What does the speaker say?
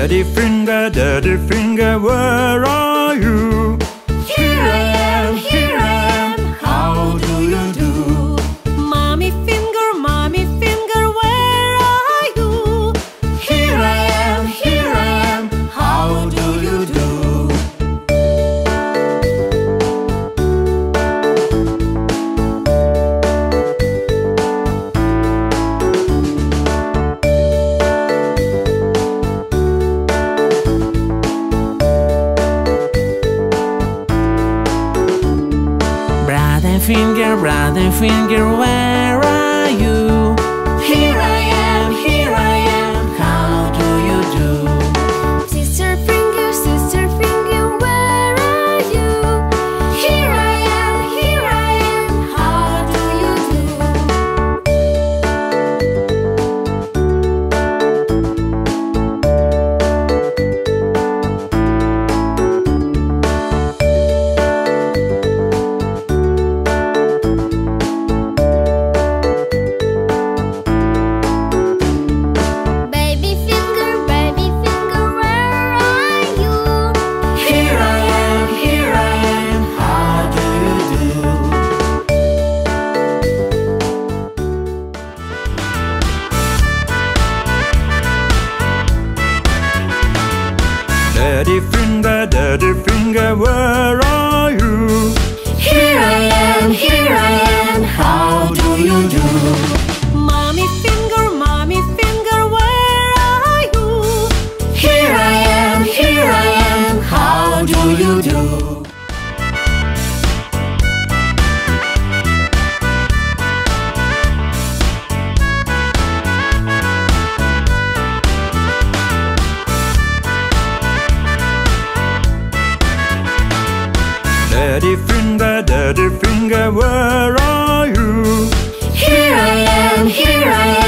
Daddy finger, where are you? Here I am, how do you do? Mommy finger, where are you? Here I am, how do you do? Brother finger, where are you? Here I am, how do you do? Sister finger, where are you? Here I am, how do you do? Daddy finger, where are you? Here I am, how do you do? Mommy finger, where are you? Here I am, how do you do? Daddy finger, where are you? Here I am,